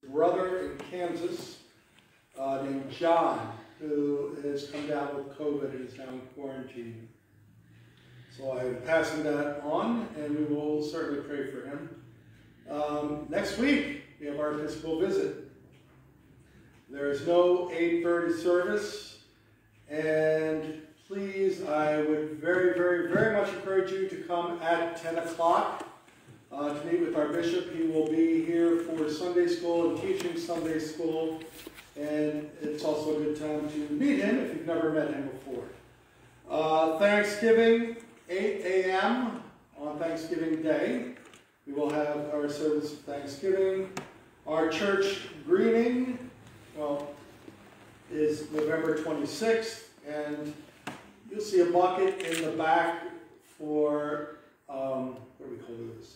brother in Kansas named John, who has come down with COVID and is now in quarantine. So I'm passing that on, and we will certainly pray for him. Next week, we have our Episcopal visit. There is no 8:30 service, and please, I would very, very, very much encourage you to come at 10 o'clock to meet with our bishop. He will be here for Sunday school and teaching Sunday school, and it's also a good time to meet him if you've never met him before. Thanksgiving, 8 a.m. on Thanksgiving Day. We will have our service of Thanksgiving. Our church greeting, is November 26th, and you'll see a bucket in the back for, what do we call this?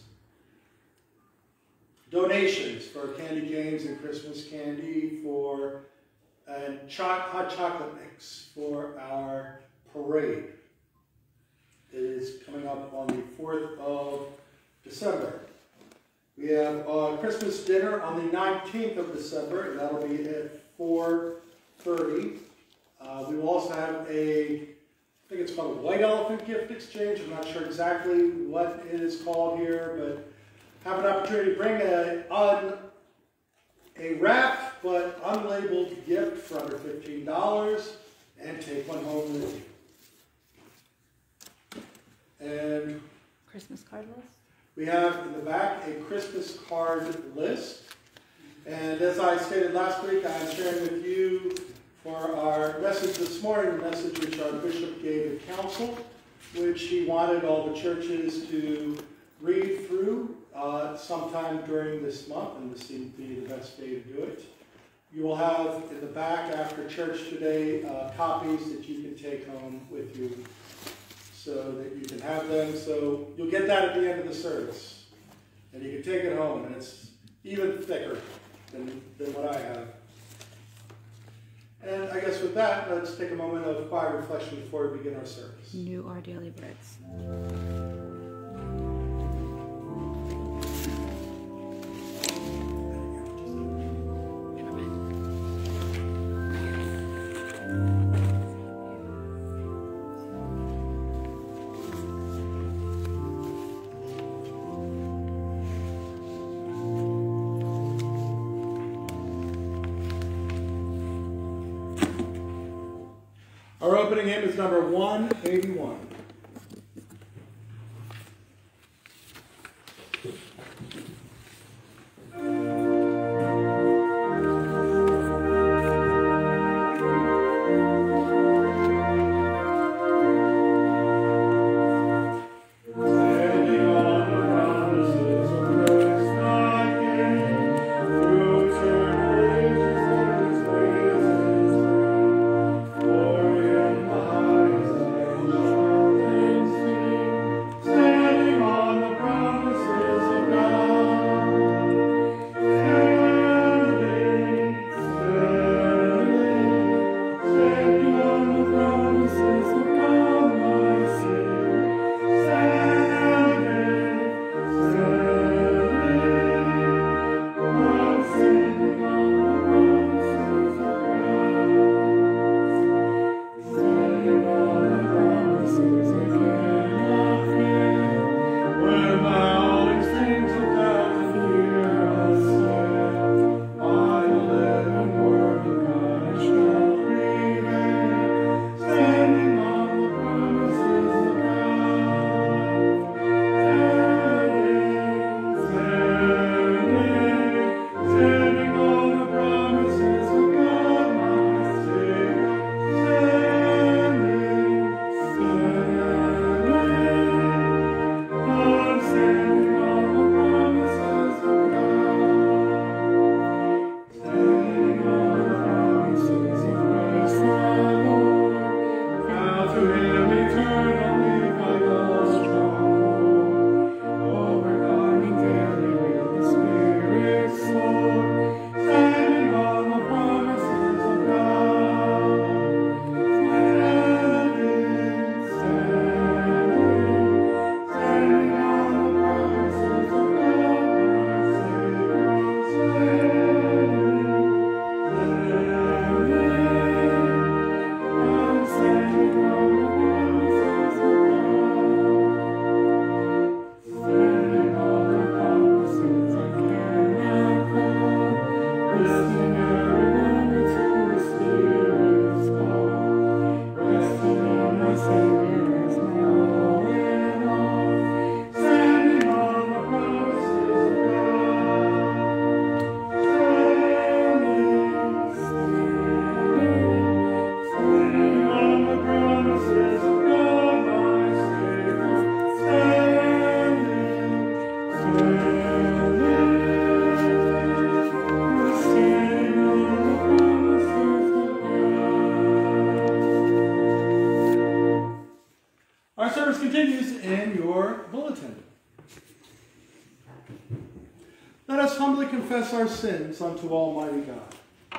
Donations for candy canes and Christmas candy, and hot chocolate mix for our parade. It is coming up on the 4th of December. We have a Christmas dinner on the 19th of December, and that'll be at 4:30. We will also have I think it's called a White Elephant Gift Exchange. I'm not sure exactly what it is called here, but have an opportunity to bring a wrapped but unlabeled gift for under $15 and take one home with you. And Christmas card list? We have in the back a Christmas card list. And as I stated last week, I'm sharing with you for our message this morning, the message which our bishop gave at council, which he wanted all the churches to read through sometime during this month, and this seemed to be the best day to do it. You will have in the back after church today copies that you can take home with you so that you can have them. So you'll get that at the end of the service, and you can take it home, and it's even thicker than what I have. And I guess with that, let's take a moment of quiet reflection before we begin our service. Renew our daily breads. Our opening hymn is number 181. For in the highest confess our sins unto Almighty God.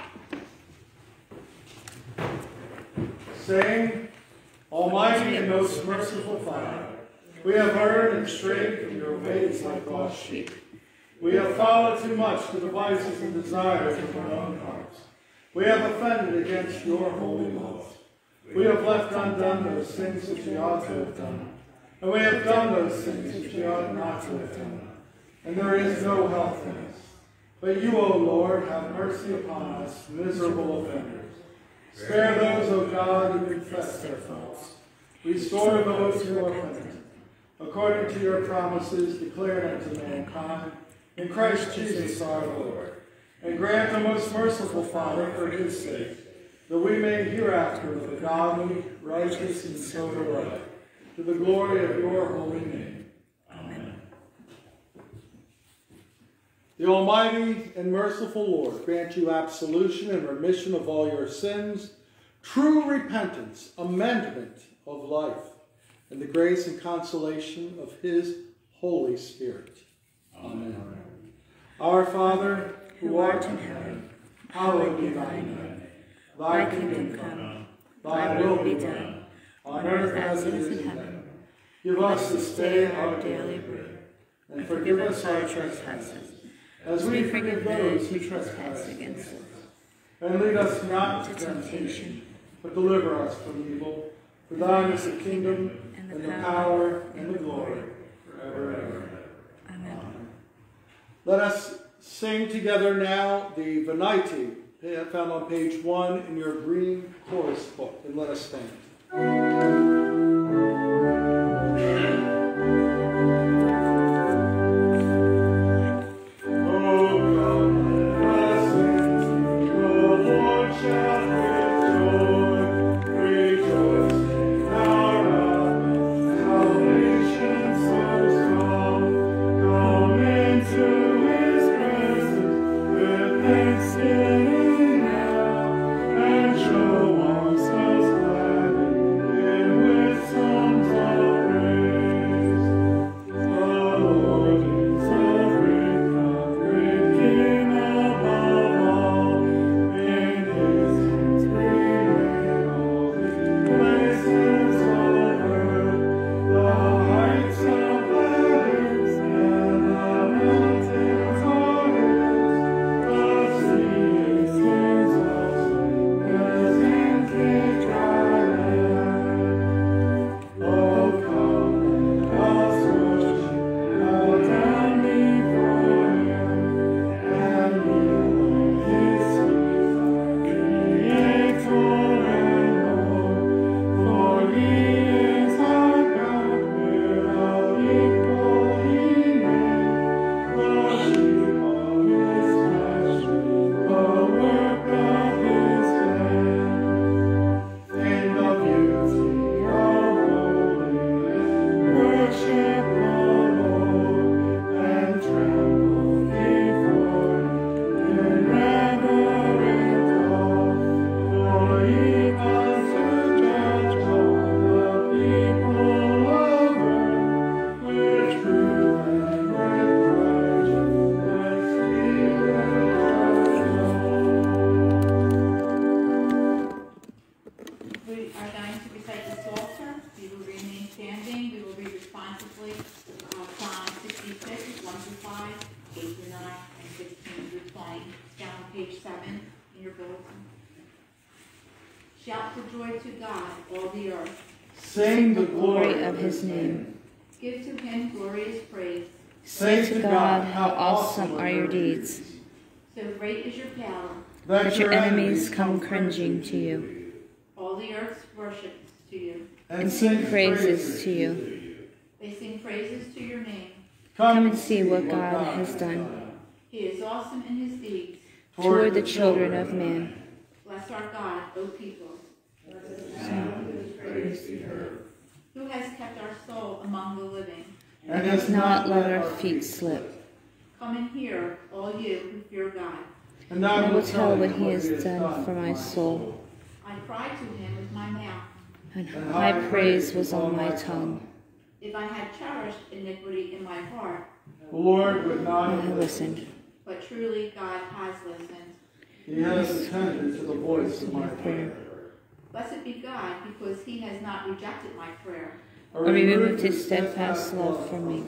Saying, Almighty and most merciful Father, we have erred and strayed from your ways like lost sheep. We have followed too much the devices and desires of our own hearts. We have offended against your holy laws. We have left undone those things which we ought to have done. And we have done those things which we ought not to have done. And there is no help in us. But you, O Lord, have mercy upon us, miserable offenders. Spare those, O God, who confess their faults. Restore those who are penitent, according to your promises declared unto mankind, in Christ Jesus our Lord. And grant the most merciful Father, for his sake, that we may hereafter live a godly, righteous, and sober life, to the glory of your holy name. Amen. The Almighty and merciful Lord grant you absolution and remission of all your sins, true repentance, amendment of life, and the grace and consolation of his Holy Spirit. Amen. Our Father, who art in heaven, hallowed be thy name. Thy kingdom come, thy will be done, on earth as it is in heaven. Give us this day our daily bread, and forgive us our trespasses, as we forgive those who trespass against us. And lead us not to temptation, but deliver us from evil. For thine is the kingdom, and the power, and the glory, forever and ever. Amen. Let us sing together now the Venite, found on page 1 in your green chorus book, and let us stand. Shout for joy to God, all the earth. Sing the glory of his name. Give to him glorious praise. Say to God, how awesome are your deeds. So great is your power, that your enemies come cringing to you. All the earth worships to you, and sing praises to you. They sing praises to your name. Come and see what God has done. He is awesome in his deeds toward the children of man. Bless our God, O people. Who has kept our soul among the living, and has not let our feet slip. Come and hear, all you who fear God. And I will tell what he has done for my soul. I cried to him with my mouth, and my praise was on my tongue. If I had cherished iniquity in my heart, the Lord would not have listened. but truly God has listened. He has attended to the voice of my prayer. Blessed be God, because he has not rejected my prayer, or removed his steadfast love from me.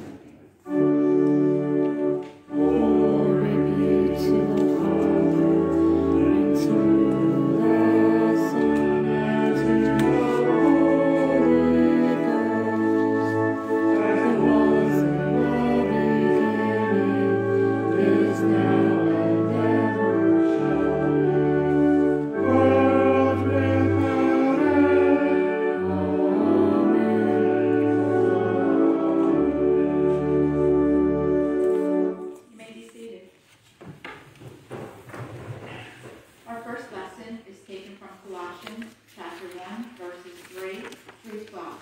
Glory be to the Father, and to the Son, and to the Holy Ghost, as it was in the beginning, is now, and ever shall be, world without end. You may be seated. Our first lesson is taken from Colossians chapter 1, verses 3 through 12.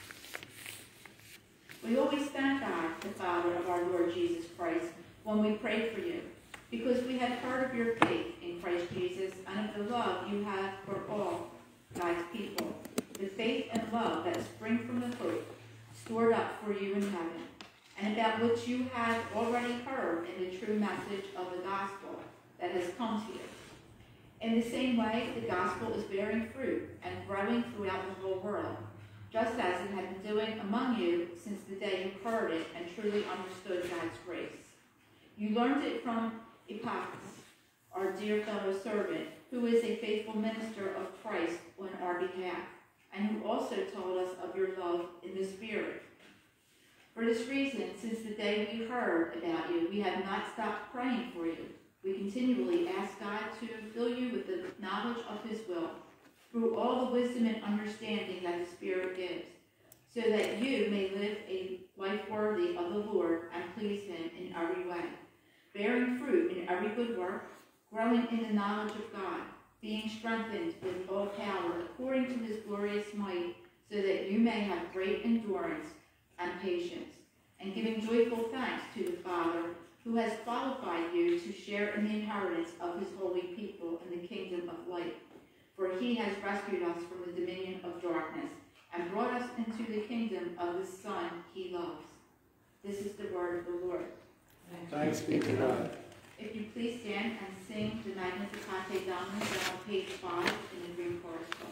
We always thank God, the Father of our Lord Jesus Christ, when we pray for you, because we have heard of your faith in Christ Jesus and of the love you have for all God's people, the faith and love that spring from the hope stored up for you in heaven, and about which you have already heard in the true message of the gospel that has come to you. In the same way, the gospel is bearing fruit and growing throughout the whole world, just as it had been doing among you since the day you heard it and truly understood God's grace. You learned it from Epaphras, our dear fellow servant, who is a faithful minister of Christ on our behalf, and who also told us of your love in the Spirit. For this reason, since the day we heard about you, we have not stopped praying for you. We continually ask God to fill you with the knowledge of his will, through all the wisdom and understanding that the Spirit gives, so that you may live a life worthy of the Lord and please him in every way, bearing fruit in every good work, growing in the knowledge of God, being strengthened with all power according to his glorious might, so that you may have great endurance and patience, and giving joyful thanks to the Father, who has qualified you to share in the inheritance of his holy people in the kingdom of light. For he has rescued us from the dominion of darkness and brought us into the kingdom of the Son he loves. This is the word of the Lord. Thanks be to God. If you please stand and sing the Magnificat Dominus on page 5 in the Green Forest Book.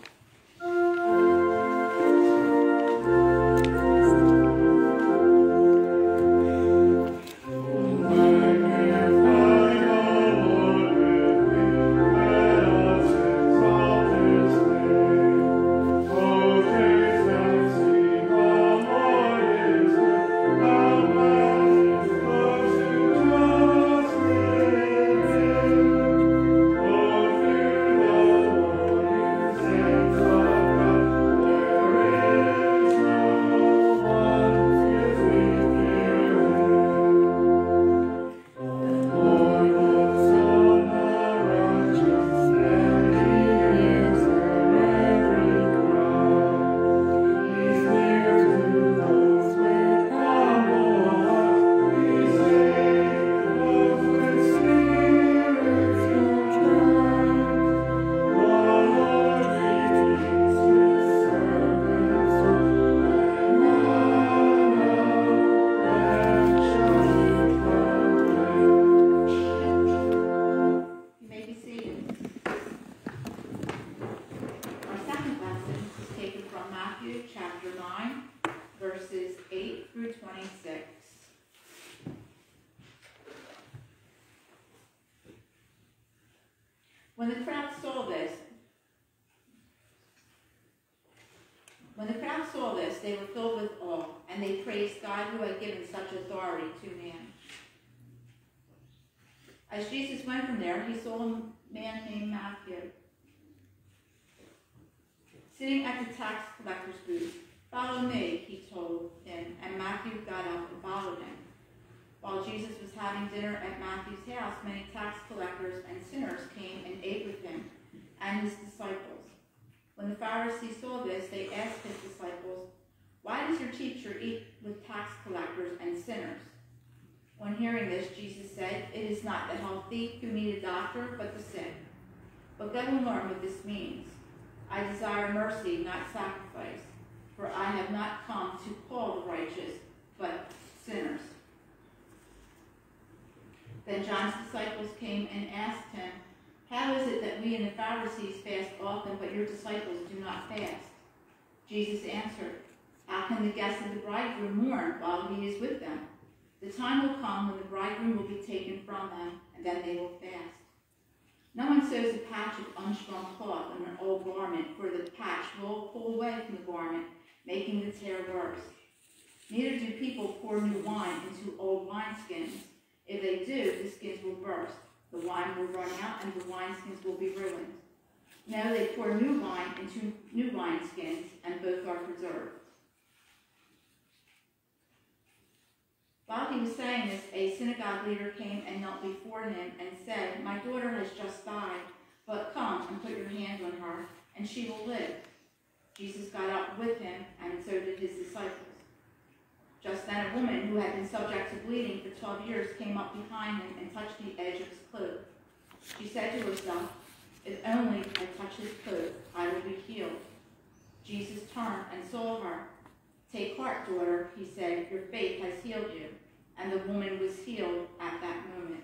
When the crowd saw this, they were filled with awe, and they praised God who had given such authority to man. As Jesus went from there, he saw a man named Matthew sitting at the tax collector's booth. "Follow me," he told him, and Matthew got up and followed him. While Jesus was having dinner at Matthew's house, many tax collectors and sinners came and ate with him and his disciples. When the Pharisees saw this, they asked his disciples, "Why does your teacher eat with tax collectors and sinners?" On hearing this, Jesus said, "It is not the healthy who need a doctor, but the sick. But go and learn what this means. I desire mercy, not sacrifice, for I have not come to call the righteous, but sinners." Then John's disciples came and asked him, "How is it that we and the Pharisees fast often, but your disciples do not fast?" Jesus answered, "How can the guests of the bridegroom mourn while he is with them? The time will come when the bridegroom will be taken from them, and then they will fast. No one sews a patch of unstrung cloth on an old garment, for the patch will pull away from the garment, making the tear worse. Neither do people pour new wine into old wineskins. If they do, the skins will burst, the wine will run out, and the wineskins will be ruined. No, they pour new wine into new wineskins, and both are preserved." While he was saying this, a synagogue leader came and knelt before him and said, "My daughter has just died, but come and put your hands on her, and she will live." Jesus got up with him, and so did his disciples. Just then a woman who had been subject to bleeding for 12 years came up behind him and touched the edge of his cloak. She said to herself, "If only I touch his cloak, I will be healed." Jesus turned and saw her. "Take heart, daughter," he said, "your faith has healed you." And the woman was healed at that moment.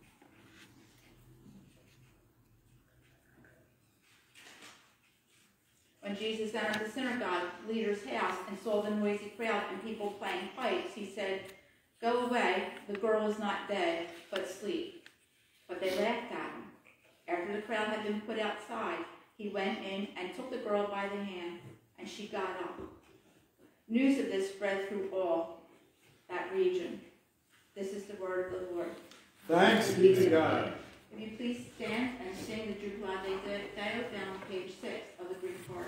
When Jesus entered the synagogue leader's house and saw the noisy crowd and people playing pipes, he said, "Go away, the girl is not dead, but asleep." But they laughed at him. After the crowd had been put outside, he went in and took the girl by the hand, and she got up. News of this spread through all that region. This is the word of the Lord. Thanks be to God. If you please stand and sing the Jubilate Deo down on page 6 of the Greek part.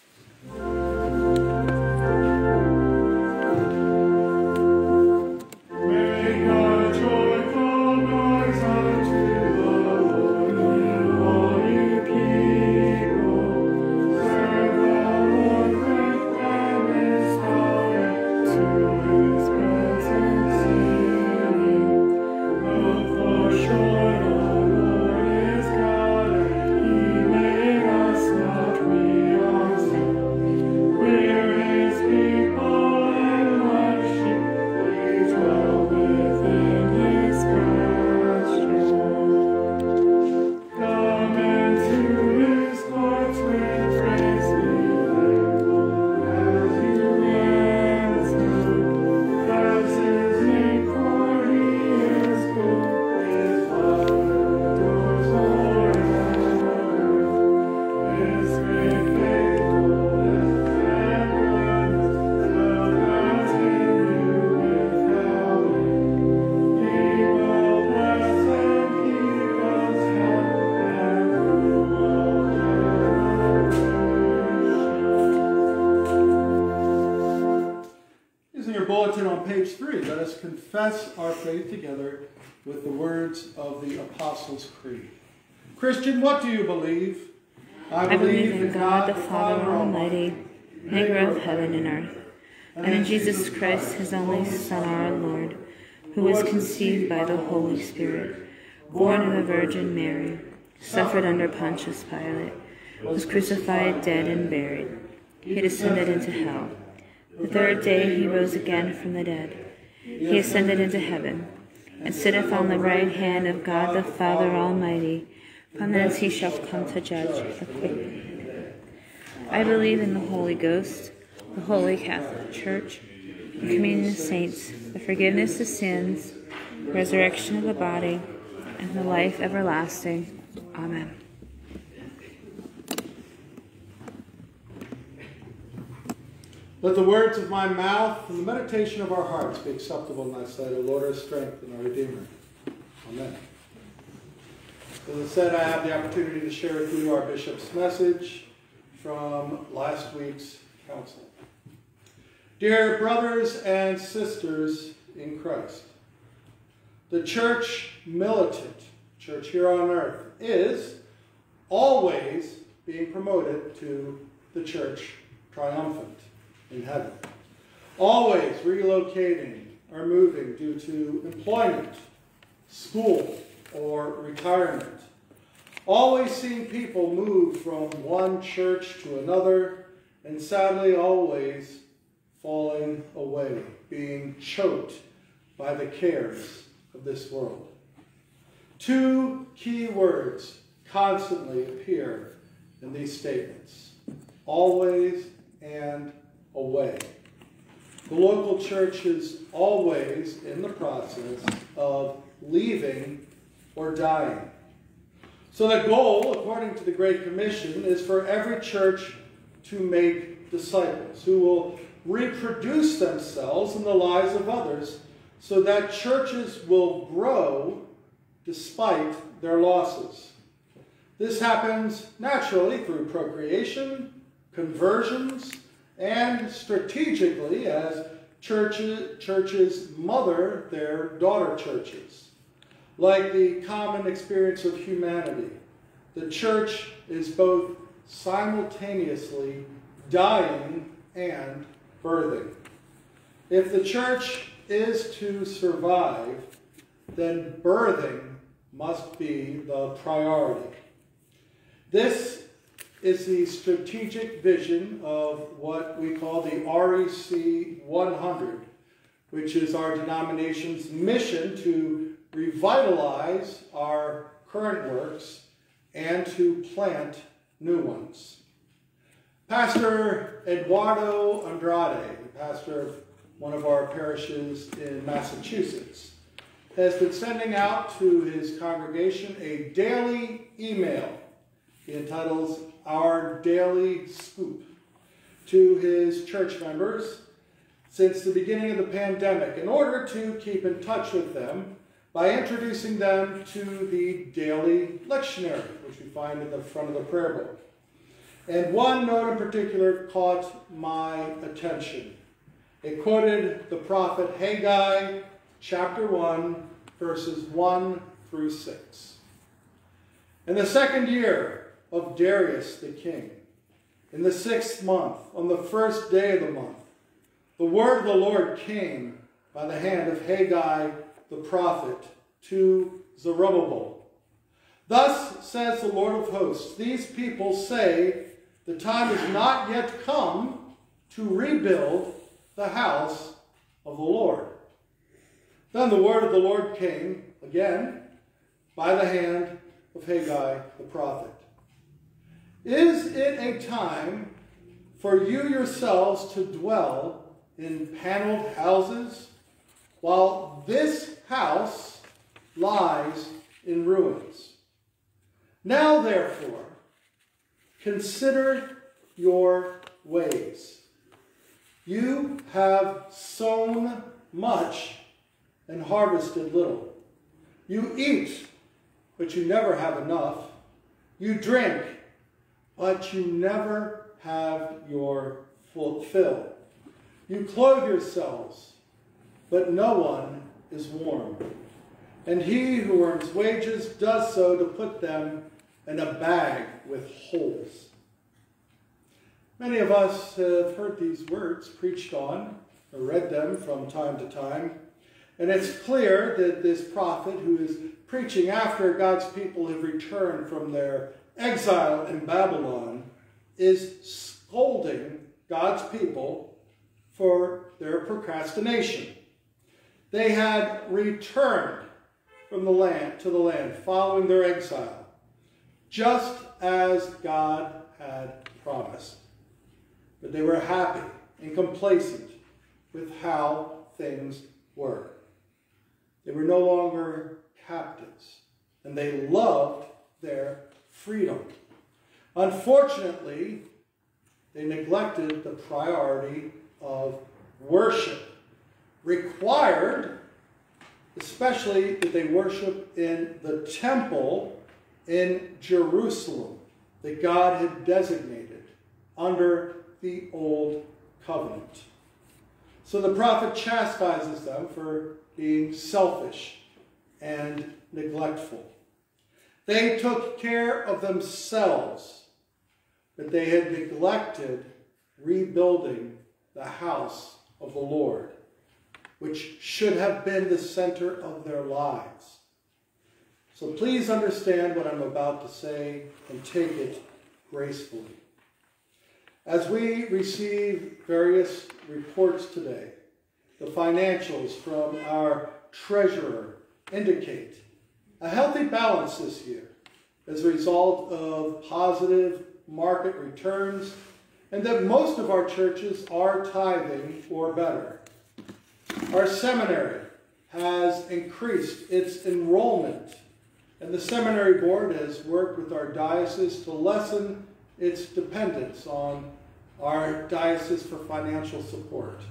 Make a joyful noise unto the Lord, all you people. Serve the Lord with gladness, hallelujah, to his presence singing. Look for joy, the Lord is God, and he made us not we ourselves. We're his people and worship, we dwell within his pastures. Come into his courts with praise, be thankful as you enter. As his name, for he is good, his love endures forever. His great faithfulness and goodness will continue without end. He will bless and keep us health and through all generations. Using your bulletin on page 3, let us confess our faith together with the words of the Apostles' Creed. Christian, what do you believe? I believe in God the Father Almighty, maker of heaven and earth, and in Jesus Christ, his only Son, our Lord, who was conceived by the Holy Spirit, born of the Virgin Mary, suffered under Pontius Pilate, was crucified, dead, and buried. He descended into hell. The third day he rose again from the dead. He ascended into heaven, and sitteth on the right hand of God the Father Almighty. From thence he shall come to judge the quick and the dead. I believe in the Holy Ghost, the Holy Catholic Church, the communion of saints, the forgiveness of sins, the resurrection of the body, and the life everlasting. Amen. Let the words of my mouth and the meditation of our hearts be acceptable in thy sight, O Lord, our strength and our Redeemer. Amen. As I said, I have the opportunity to share with you our bishop's message from last week's council. Dear brothers and sisters in Christ, the church militant, church here on earth, is always being promoted to the church triumphant in heaven. Always relocating or moving due to employment, school, or retirement. Always seeing people move from one church to another, and sadly always falling away, being choked by the cares of this world. Two key words constantly appear in these statements: always and away. The local church is always in the process of leaving or dying. So the goal, according to the Great Commission, is for every church to make disciples who will reproduce themselves in the lives of others so that churches will grow despite their losses. This happens naturally through procreation, conversions, and strategically as churches mother their daughter churches. Like the common experience of humanity, the church is both simultaneously dying and birthing. If the church is to survive, then birthing must be the priority. This is the strategic vision of what we call the REC 100, which is our denomination's mission to revitalize our current works and to plant new ones. Pastor Eduardo Andrade, pastor of one of our parishes in Massachusetts, has been sending out to his congregation a daily email he entitles Our Daily Scoop to his church members since the beginning of the pandemic in order to keep in touch with them by introducing them to the daily lectionary, which we find in the front of the prayer book. And one note in particular caught my attention. It quoted the prophet Haggai, chapter 1, verses 1 through 6. In the second year of Darius the king, in the 6th month, on the 1st day of the month, the word of the Lord came by the hand of Haggai the prophet to Zerubbabel. Thus says the Lord of hosts, these people say, the time is not yet come to rebuild the house of the Lord. Then the word of the Lord came again by the hand of Haggai the prophet. Is it a time for you yourselves to dwell in paneled houses while this house lies in ruins? Now, therefore, consider your ways. You have sown much and harvested little. You eat, but you never have enough. You drink, but you never have your full fill. You clothe yourselves, but no one is warm. And he who earns wages does so to put them in a bag with holes. Many of us have heard these words preached on or read them from time to time. And it's clear that this prophet, who is preaching after God's people have returned from their exile in Babylon, is scolding God's people for their procrastination. They had returned from the land to the land following their exile, just as God had promised. But they were happy and complacent with how things were. They were no longer captives, and they loved their freedom. Unfortunately, they neglected the priority of worship, required especially that they worship in the temple in Jerusalem that God had designated under the Old Covenant. So the prophet chastises them for being selfish and neglectful. They took care of themselves, but they had neglected rebuilding the house of the Lord, which should have been the center of their lives. So please understand what I'm about to say and take it gracefully. As we receive various reports today, the financials from our treasurer indicate a healthy balance this year as a result of positive market returns, and that most of our churches are tithing or better. Our seminary has increased its enrollment, and the seminary board has worked with our diocese to lessen its dependence on our diocese for financial support.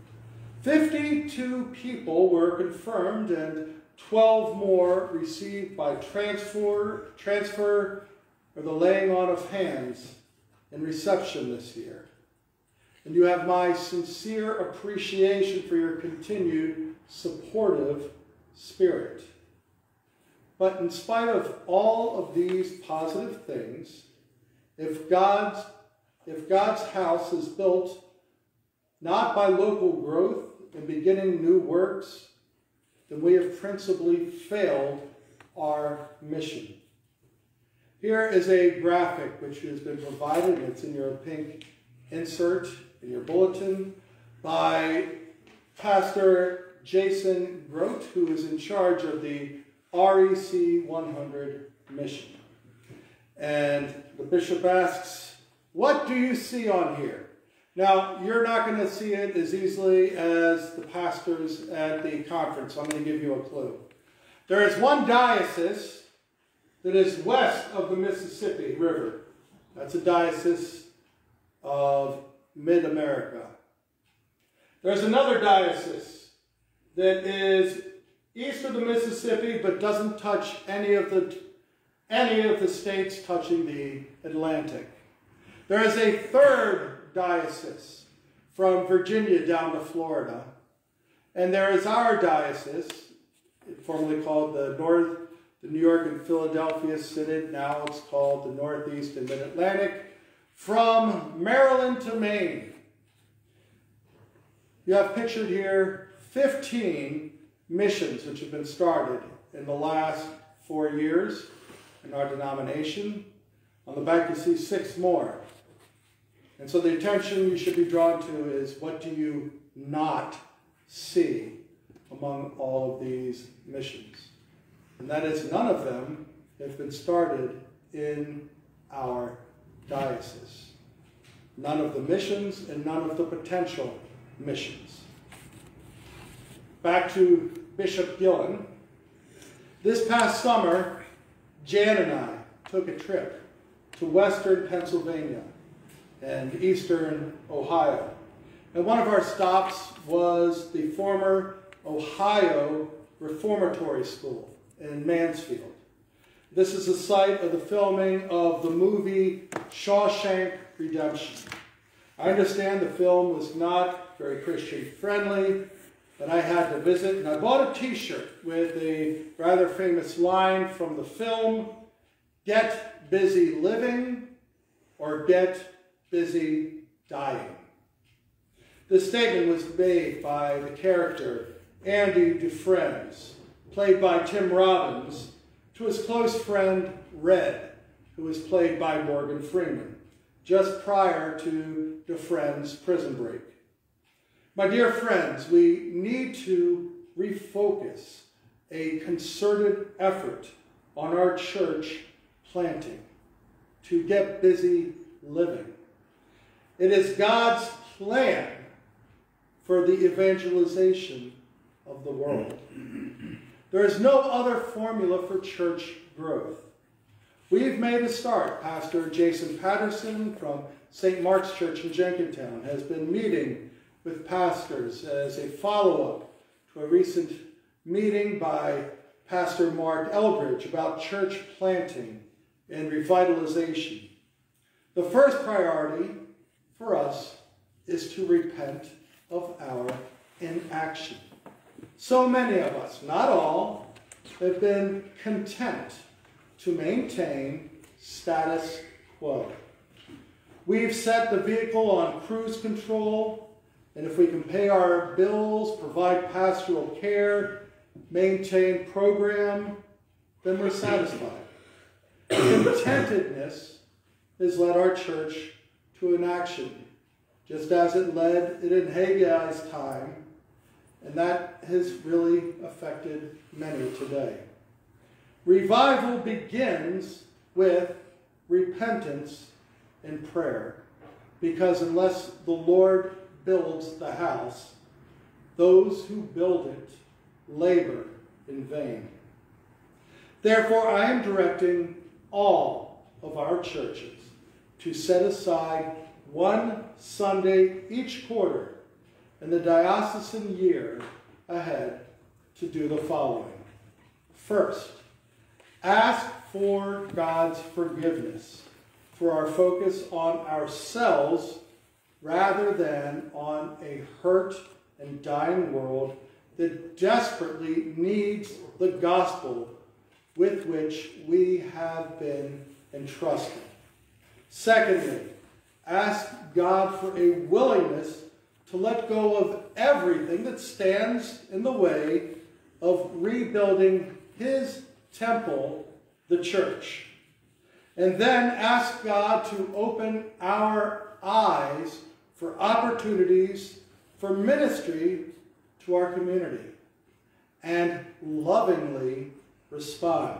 52 people were confirmed and 12 more received by transfer or the laying on of hands in reception this year. And you have my sincere appreciation for your continued supportive spirit. But in spite of all of these positive things, if God's house is built not by local growth and beginning new works, then we have principally failed our mission. Here is a graphic which has been provided, it's in your pink insert in your bulletin, by Pastor Jason Grote, who is in charge of the REC 100 mission. And the bishop asks, what do you see on here? Now, you're not going to see it as easily as the pastors at the conference, so I'm going to give you a clue. There is one diocese that is west of the Mississippi River. That's a diocese of Mid-America. There's another diocese that is east of the Mississippi but doesn't touch any of the states touching the Atlantic. There is a third diocese from Virginia down to Florida. And there is our diocese, formerly called the New York and Philadelphia Synod. Now it's called the Northeast and Mid-Atlantic, from Maryland to Maine. You have pictured here 15 missions which have been started in the last 4 years in our denomination. On the back you see 6 more. And so the attention you should be drawn to is, what do you not see among all of these missions? And that is, none of them have been started in our diocese. None of the missions and none of the potential missions. Back to Bishop Gillen. This past summer, Jan and I took a trip to western Pennsylvania and eastern Ohio. And one of our stops was the former Ohio Reformatory School in Mansfield. This is the site of the filming of the movie Shawshank Redemption. I understand the film was not very Christian friendly, but I had to visit, and I bought a t-shirt with a rather famous line from the film, "Get busy living or get busy dying." This statement was made by the character Andy Dufresne, played by Tim Robbins, to his close friend Red, who was played by Morgan Freeman, just prior to Dufresne's prison break. My dear friends, we need to refocus a concerted effort on our church planting, to get busy living. It is God's plan for the evangelization of the world. There is no other formula for church growth. We've made a start. Pastor Jason Patterson from St. Mark's Church in Jenkintown has been meeting with pastors as a follow-up to a recent meeting by Pastor Mark Eldridge about church planting and revitalization. The first priority for us is to repent of our inaction. So many of us, not all, have been content to maintain status quo. We've set the vehicle on cruise control, and if we can pay our bills, provide pastoral care, maintain program, then we're satisfied. Contentedness has led our church to inaction, just as it led it in Haggai's time, and that has really affected many today. Revival begins with repentance and prayer, because unless the Lord builds the house, those who build it labor in vain. Therefore, I am directing all of our churches to set aside one Sunday each quarter in the diocesan year ahead to do the following. First, ask for God's forgiveness for our focus on ourselves rather than on a hurt and dying world that desperately needs the gospel with which we have been entrusted. Secondly, ask God for a willingness to let go of everything that stands in the way of rebuilding his temple, the church. And then ask God to open our eyes for opportunities for ministry to our community and lovingly respond.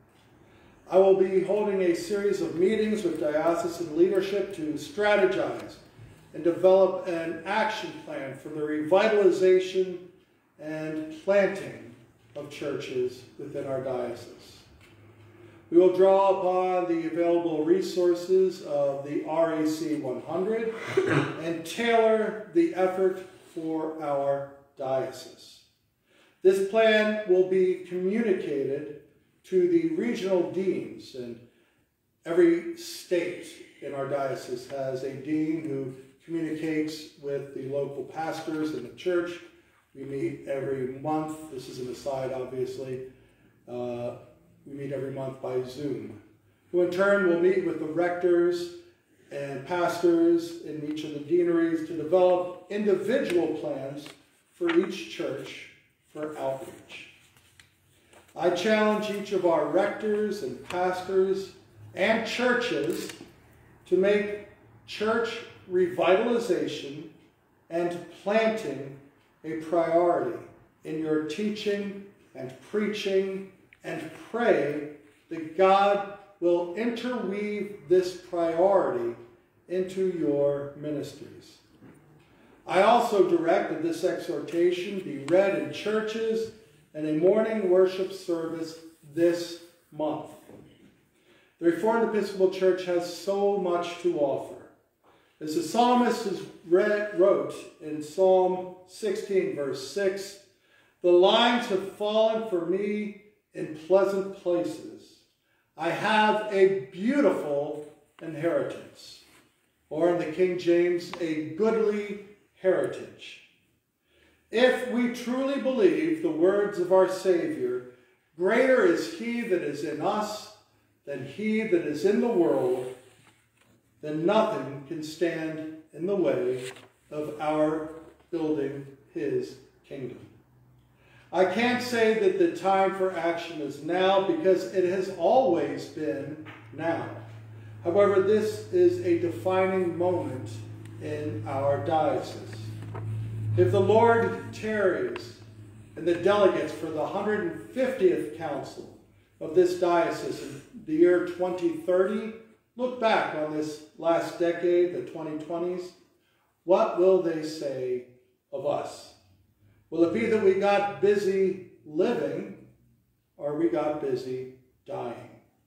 I will be holding a series of meetings with diocesan leadership to strategize and develop an action plan for the revitalization and planting of churches within our diocese. We will draw upon the available resources of the RAC 100 and tailor the effort for our diocese. This plan will be communicated to the regional deans, and every state in our diocese has a dean who communicates with the local pastors in the church. We meet every month. This is an aside, obviously. We meet every month by Zoom, who in turn will meet with the rectors and pastors in each of the deaneries to develop individual plans for each church for outreach. I challenge each of our rectors and pastors and churches to make church revitalization and planting a priority in your teaching and preaching, and pray that God will interweave this priority into your ministries. I also direct that this exhortation be read in churches and a morning worship service this month. The Reformed Episcopal Church has so much to offer. As the psalmist wrote in Psalm 16, verse 6, "The lines have fallen for me in pleasant places. I have a beautiful inheritance." Or in the King James, a goodly heritage. If we truly believe the words of our Savior, greater is he that is in us than he that is in the world, then nothing can stand in the way of our building his kingdom. I can't say that the time for action is now, because it has always been now. However, this is a defining moment in our diocese. If the Lord tarries and the delegates for the 150th council of this diocese in the year 2030 look back on this last decade, the 2020s, what will they say of us? Will it be that we got busy living, or we got busy dying?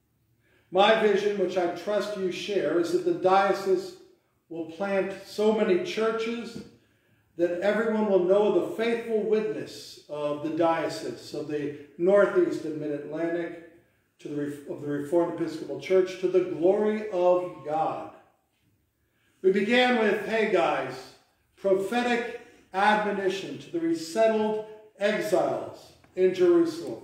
My vision, which I trust you share, is that the diocese will plant so many churches that everyone will know the faithful witness of the diocese, of the Northeast and Mid-Atlantic, of the Reformed Episcopal Church, to the glory of God. We began with Haggai's prophetic admonition to the resettled exiles in Jerusalem.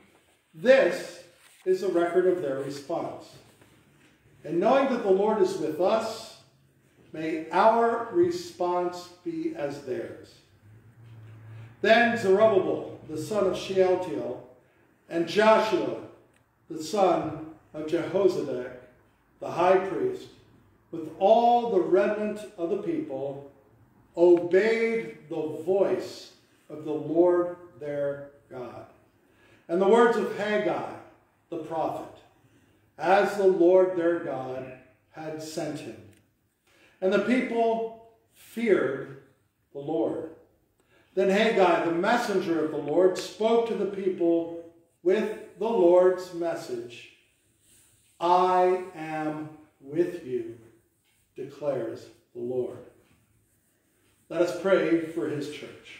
This is a record of their response. And knowing that the Lord is with us, may our response be as theirs. Then Zerubbabel, the son of Shealtiel, and Joshua, the son of Jehozadak, the high priest, with all the remnant of the people, obeyed the voice of the Lord their God. And the words of Haggai the prophet, as the Lord their God had sent him. And the people feared the Lord. Then Haggai, the messenger of the Lord, spoke to the people with the Lord's message. I am with you, declares the Lord. Let us pray for his church.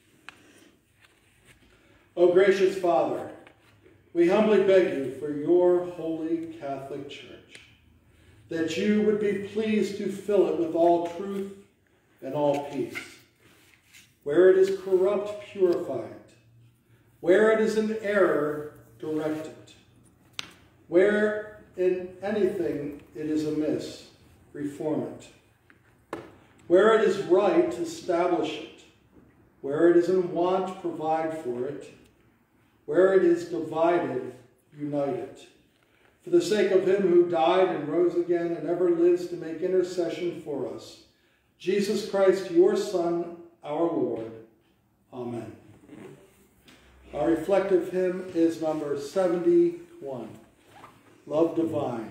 O gracious Father, we humbly beg you for your holy Catholic Church, that you would be pleased to fill it with all truth and all peace. Where it is corrupt, purify it. Where it is in error, direct it. Where in anything it is amiss, reform it. Where it is right, establish it. Where it is in want, provide for it. Where it is divided, unite it. For the sake of him who died and rose again and ever lives to make intercession for us, Jesus Christ, your Son, our Lord. Amen. Our reflective hymn is number 71, Love Divine.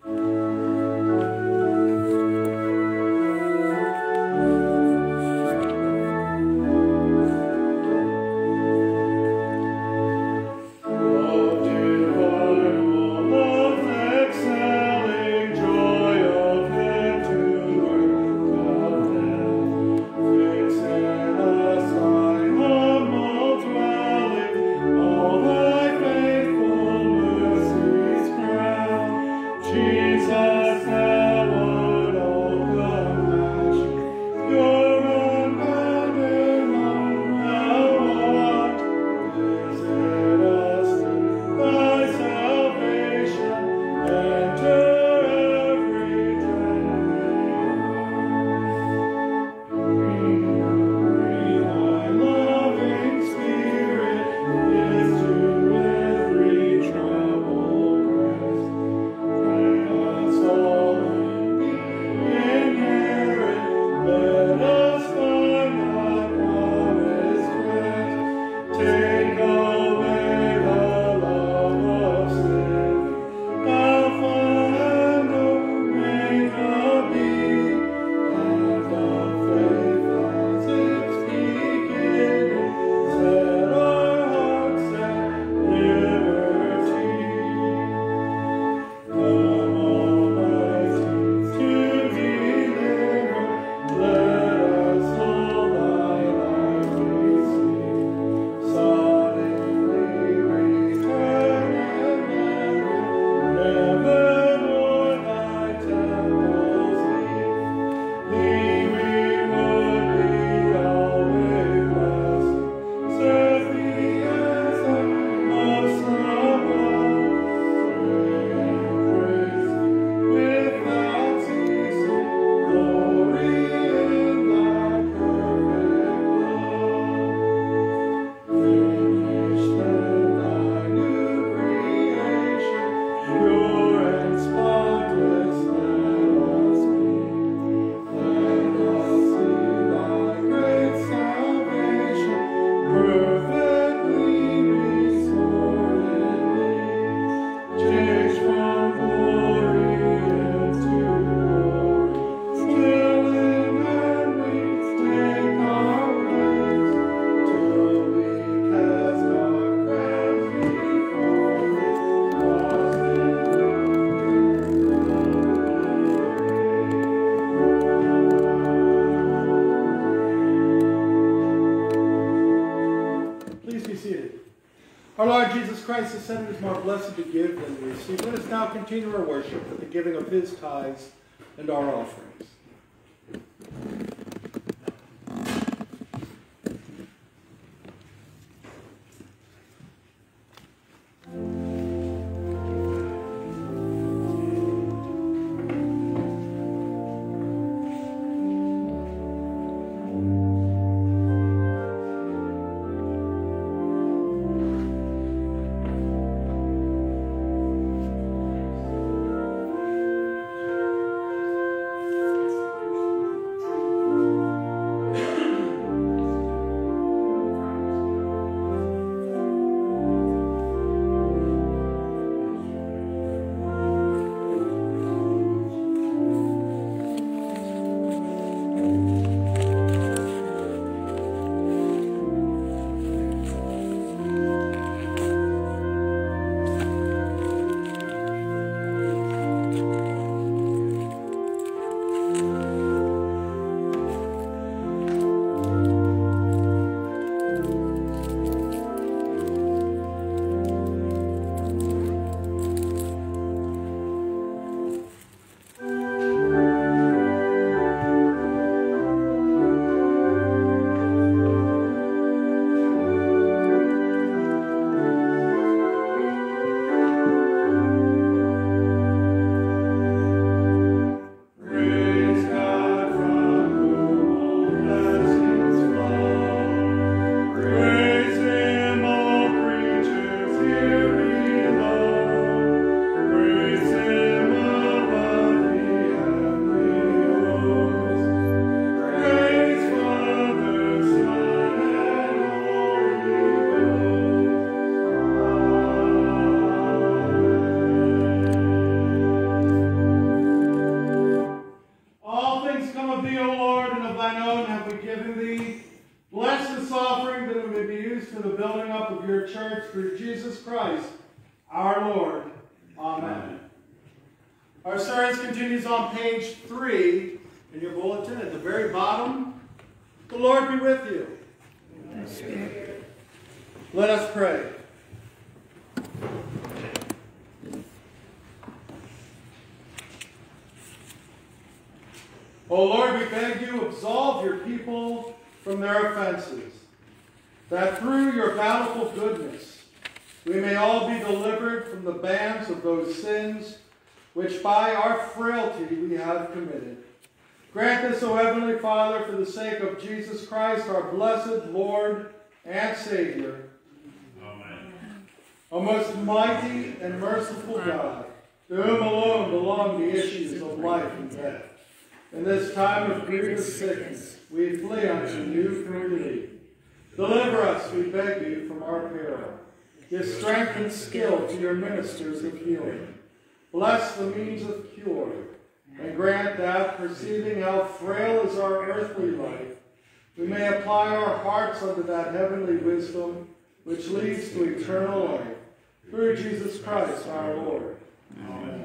Our Lord Jesus Christ has said it is more blessed to give than to receive. Let us now continue our worship with the giving of his tithes and our offerings. up of your church through Jesus Christ, our Lord. Amen. Our service continues on page 3 in your bulletin at the very bottom. The Lord be with you. Let us pray. O Lord, we beg you, absolve your people from their offenses, that through your bountiful goodness we may all be delivered from the bands of those sins which by our frailty we have committed. Grant this, O Heavenly Father, for the sake of Jesus Christ, our blessed Lord and Savior. Amen. O most mighty and merciful God, to whom alone belong the issues of life and death. In this time of grievous sickness, we flee unto you through thee. Deliver us, we beg you, from our peril. Give strength and skill to your ministers of healing. Bless the means of cure, and grant that, perceiving how frail is our earthly life, we may apply our hearts unto that heavenly wisdom which leads to eternal life. Through Jesus Christ our Lord. Amen.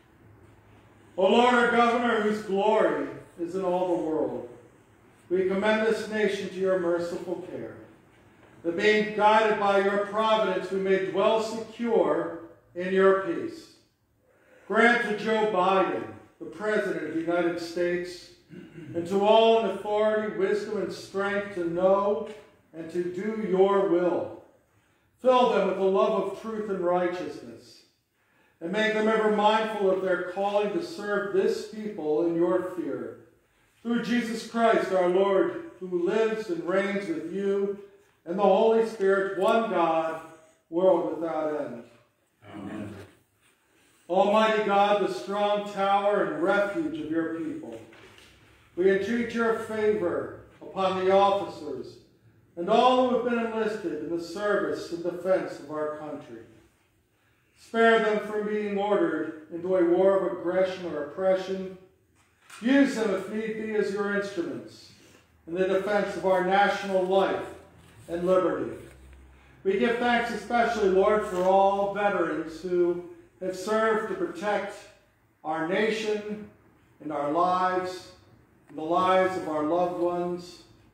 O Lord, our governor, whose glory is in all the world, we commend this nation to your merciful care, that being guided by your providence, we may dwell secure in your peace. Grant to Joe Biden, the President of the United States, and to all in authority, wisdom, and strength to know and to do your will. Fill them with the love of truth and righteousness, and make them ever mindful of their calling to serve this people in your fear. Through Jesus Christ our Lord, who lives and reigns with you and the Holy Spirit, one God, world without end. Amen. Almighty God, the strong tower and refuge of your people, we entreat your favor upon the officers and all who have been enlisted in the service and defense of our country. Spare them from being ordered into a war of aggression or oppression. Use them, if need be, as your instruments in the defense of our national life and liberty. We give thanks especially, Lord, for all veterans who have served to protect our nation and our lives and the lives of our loved ones.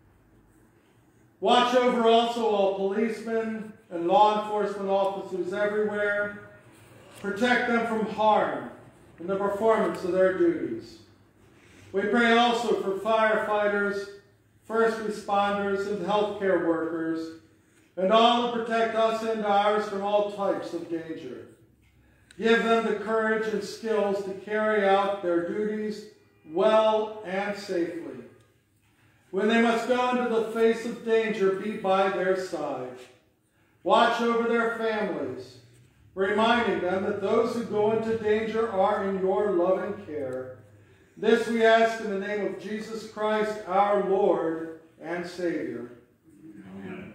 Watch over also all policemen and law enforcement officers everywhere. Protect them from harm in the performance of their duties. We pray also for firefighters, first responders, and healthcare workers, and all who protect us and ours from all types of danger. Give them the courage and skills to carry out their duties well and safely. When they must go into the face of danger, be by their side. Watch over their families, reminding them that those who go into danger are in your loving care. This we ask in the name of Jesus Christ, our Lord and Savior. Amen.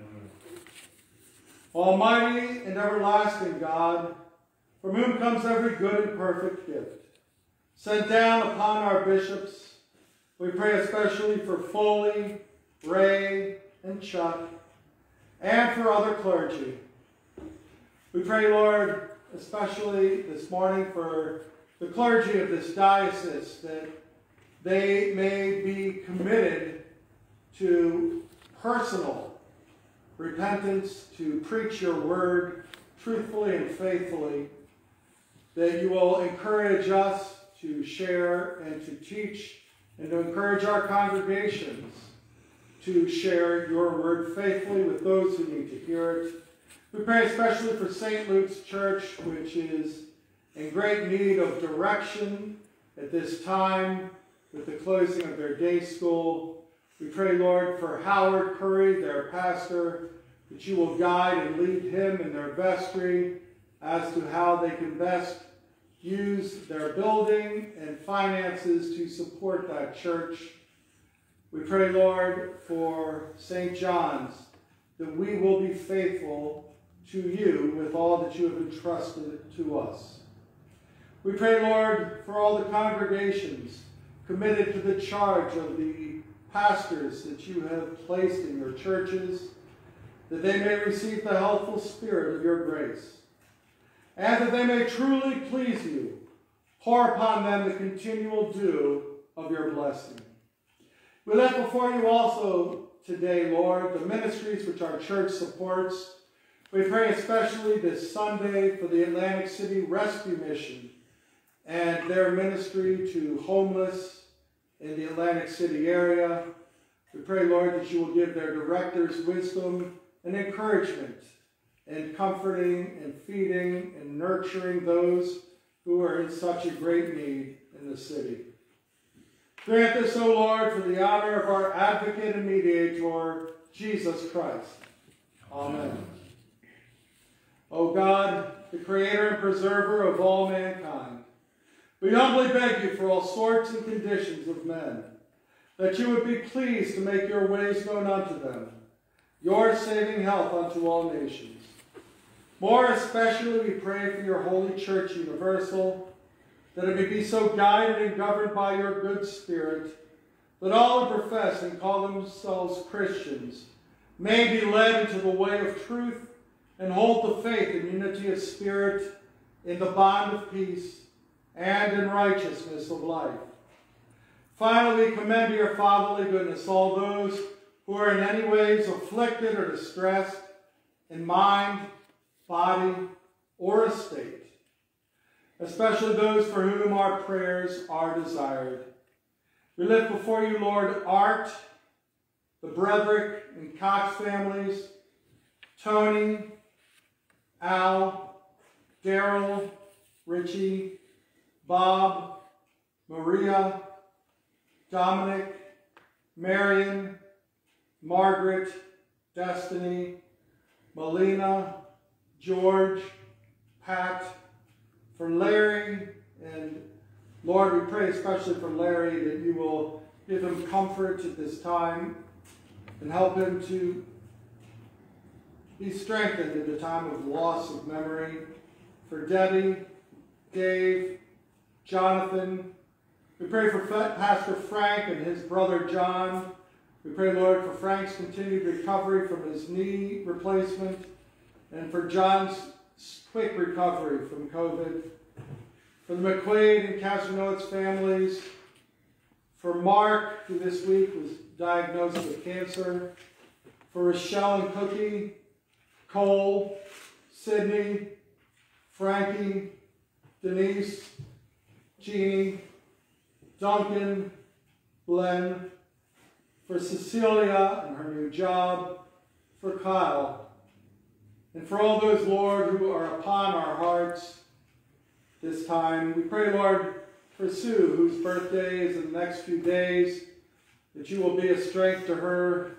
Almighty and everlasting God, from whom comes every good and perfect gift, send down upon our bishops, we pray especially for Foley, Ray, and Chuck, and for other clergy. We pray, Lord, especially this morning for the clergy of this diocese, that they may be committed to personal repentance, to preach your word truthfully and faithfully, that you will encourage us to share and to teach, and to encourage our congregations to share your word faithfully with those who need to hear it. We pray especially for St. Luke's Church, which is in great need of direction at this time with the closing of their day school. We pray, Lord, for Howard Curry, their pastor, that you will guide and lead him in their vestry as to how they can best use their building and finances to support that church. We pray, Lord, for St. John's, that we will be faithful to you with all that you have entrusted to us. We pray, Lord, for all the congregations committed to the charge of the pastors that you have placed in your churches, that they may receive the helpful spirit of your grace, and that they may truly please you. Pour upon them the continual dew of your blessing. We lift before you also today, Lord, the ministries which our church supports. We pray especially this Sunday for the Atlantic City Rescue Mission and their ministry to homeless in the Atlantic City area. We pray, Lord, that you will give their directors wisdom and encouragement in comforting and feeding and nurturing those who are in such a great need in the city. Grant this, O Lord, for the honor of our advocate and mediator, Jesus Christ. Amen. O God, the creator and preserver of all mankind, we humbly beg you for all sorts and conditions of men, that you would be pleased to make your ways known unto them, your saving health unto all nations. More especially we pray for your holy church universal, that it may be so guided and governed by your good spirit, that all who profess and call themselves Christians may be led into the way of truth and hold the faith and unity of spirit in the bond of peace and in righteousness of life. Finally, we commend to your fatherly goodness all those who are in any ways afflicted or distressed in mind, body, or estate, especially those for whom our prayers are desired. We lift before you, Lord, Art, the Brederick and Cox families, Tony, Al, Daryl, Richie, Bob, Maria, Dominic, Marion, Margaret, Destiny, Melina, George, Pat, for Larry, and Lord, we pray especially for Larry that you will give him comfort at this time and help him to be strengthened in the time of loss of memory. For Debbie, Dave, Jonathan, we pray for Pastor Frank and his brother John. We pray, Lord, for Frank's continued recovery from his knee replacement and for John's quick recovery from COVID. For the McQuaid and Casanova families. For Mark, who this week was diagnosed with cancer. For Rochelle and Cookie, Cole, Sydney, Frankie, Denise, Jeannie, Duncan, Glenn. For Cecilia and her new job. For Kyle. And for all those, Lord, who are upon our hearts this time, we pray, Lord, for Sue, whose birthday is in the next few days, that you will be a strength to her.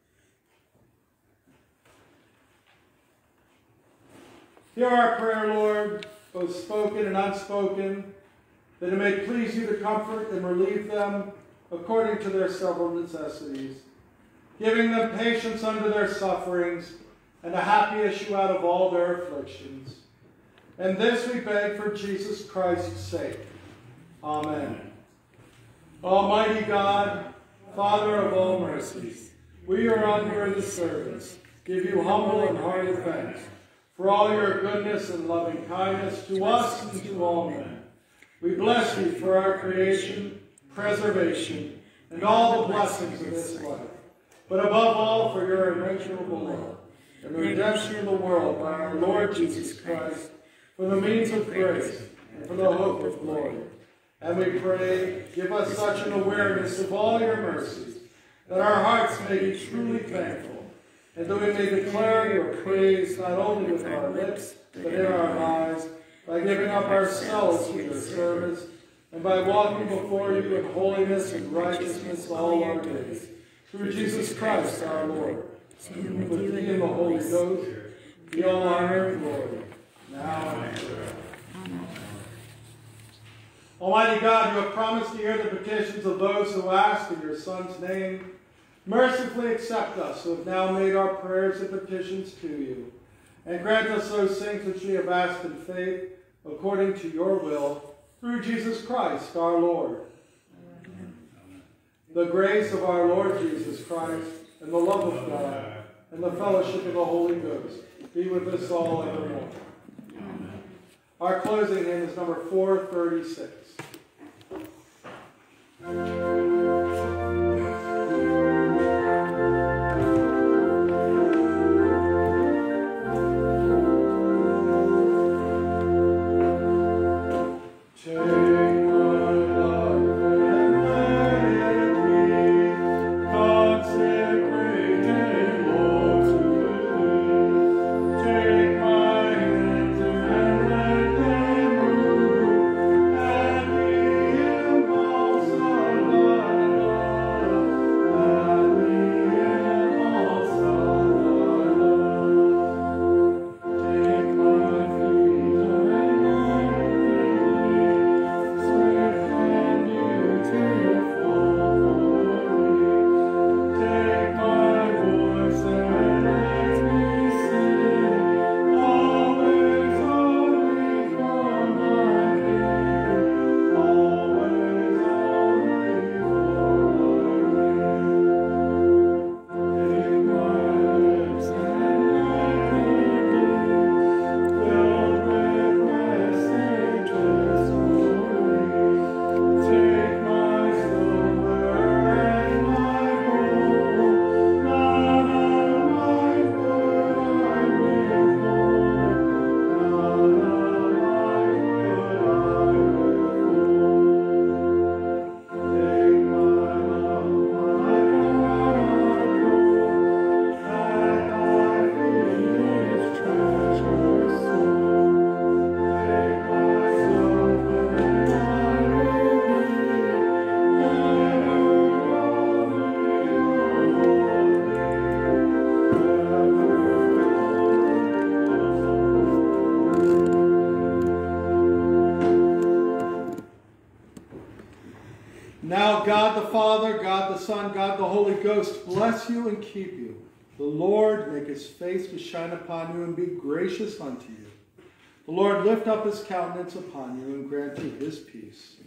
Hear our prayer, Lord, both spoken and unspoken, that it may please you to comfort and relieve them according to their several necessities, giving them patience under their sufferings and a happy issue out of all their afflictions. And this we beg for Jesus Christ's sake. Amen. Almighty God, Father of all mercies, we, your unworthy servants, give you humble and hearty thanks for all your goodness and loving kindness to us and to all men. We bless you for our creation, preservation, and all the blessings of this life, but above all for your immeasurable love and the redemption of the world by our Lord Jesus Christ, for the means of grace and for the hope of glory. And we pray, give us such an awareness of all your mercies, that our hearts may be truly thankful, and that we may declare your praise not only with our lips, but in our lives, by giving up ourselves to your service, and by walking before you in holiness and righteousness all our days. Through Jesus Christ our Lord, and with you and the Holy Ghost, be all honor and glory, now and forever. Amen. Almighty God, you have promised to hear the petitions of those who ask in your Son's name. Mercifully accept us who have now made our prayers and petitions to you, and grant us those things which we have asked in faith, according to your will, through Jesus Christ our Lord. Amen. The grace of our Lord Jesus Christ, and the love of God, and the fellowship of the Holy Ghost be with us all evermore. Amen. Our closing hymn is number 436. Now God the Father, God the Son, God the Holy Ghost bless you and keep you. The Lord make his face to shine upon you and be gracious unto you. The Lord lift up his countenance upon you and grant you his peace.